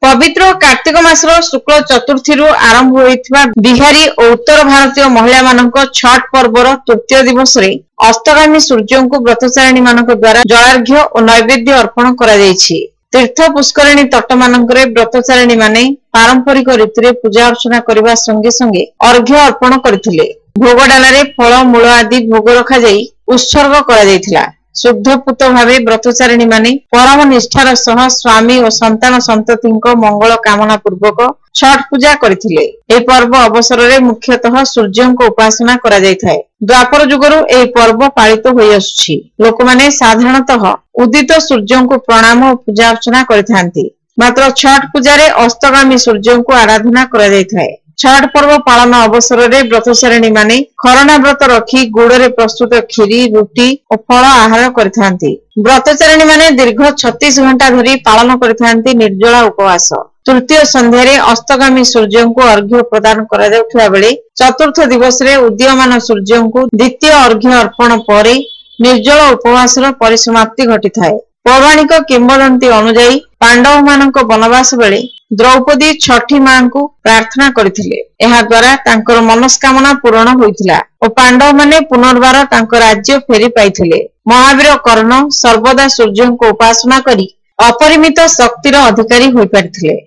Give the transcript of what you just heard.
पवित्र कार्तिक मासर शुक्ल चतुर्थी आरंभ होइथिबा बिहारी और उत्तर भारतीय महिला मानक छठ पर्वर तृतीय दिवस रे अस्तगामी सूर्य को व्रतचारिणी मानक द्वारा जलार्घ्य और नैवेद्य अर्पण करा जायछि। तीर्थ पुष्करिणी तट मानकरे व्रतचारिणी माने पारंपरिक रीति पूजा अर्चना करने संगे संगे अर्घ्य अर्पण करथिले। भोग डालारे फल मूल आदि भोग रखा जाई उत्सर्ग करा जायथिला। शुद्धपूत भावे व्रतचारिणी माने परम निष्ठार सह स्वामी और संतान संतति मंगल कामना पूर्वक छठ पूजा करथिले। ए पर्व अवसर रे मुख्यतः सूर्य को उपासना करा जायथाय। द्वापर युगरु ए पर्व पालित होई आसुछि। लोक माने साधारणतः उदित सूर्य को प्रणाम और पूजा अर्चना करिथांती। मात्र छठ पूजा रे अस्तगामी सूर्य को आराधना करा जायथाय। छठ पर्व पालन अवसर रे व्रतचारिणी माने खरणा व्रत रखी गुड़े प्रस्तुत खीरी रुटी और फल आहार करथांती। व्रतचारिणी माने दीर्घ 36 घंटा धरी पालन करथांती निर्जला उपवास। तृतीय संध्यारे अस्तगामी सूर्य को अर्घ्य प्रदान करा जाउथबा बेले चतुर्थ दिवस रे उदीयमान सूर्य को द्वितीय अर्घ्य अर्पण पर निर्जल उपवास परिसमाप्ति घटिथाय। पौराणिक किंवदंती अनुजाई पांडव मानक वनवास बेले द्रौपदी छठी मां को प्रार्थना करथिले। एहा द्वारा तांकर मनस्कामना पूर्ण होइथिला और पांडव माने पुनर्बार तांकर राज्य फेरी पाइथिले। महावीर कर्ण सर्वदा सूर्य को उपासना करी अपरिमित शक्तिर अधिकारी होई पारिथिले।